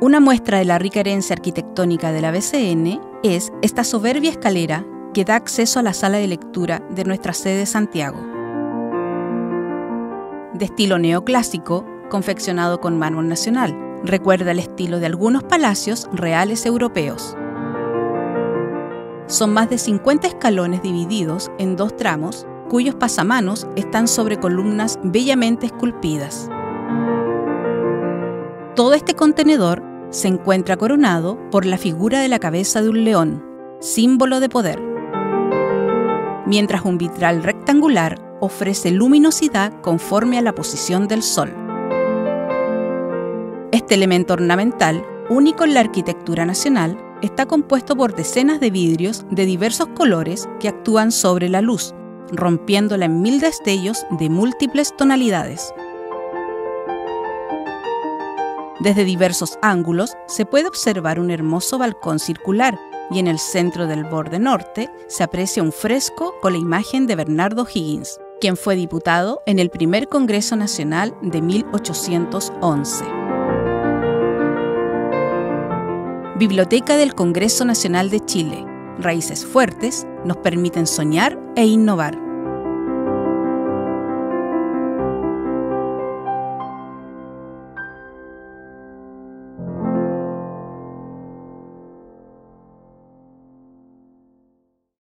Una muestra de la rica herencia arquitectónica de la BCN es esta soberbia escalera que da acceso a la sala de lectura de nuestra sede de Santiago. De estilo neoclásico, confeccionado con mármol nacional, recuerda el estilo de algunos palacios reales europeos. Son más de 50 escalones divididos en 2 tramos, cuyos pasamanos están sobre columnas bellamente esculpidas. Todo este contenedor se encuentra coronado por la figura de la cabeza de un león, símbolo de poder, mientras un vitral rectangular ofrece luminosidad conforme a la posición del sol. Este elemento ornamental, único en la arquitectura nacional, está compuesto por decenas de vidrios de diversos colores que actúan sobre la luz, rompiéndola en 1000 destellos de múltiples tonalidades. Desde diversos ángulos se puede observar un hermoso balcón circular y en el centro del borde norte se aprecia un fresco con la imagen de Bernardo O'Higgins, quien fue diputado en el primer Congreso Nacional de 1811. Biblioteca del Congreso Nacional de Chile. Raíces fuertes nos permiten soñar e innovar.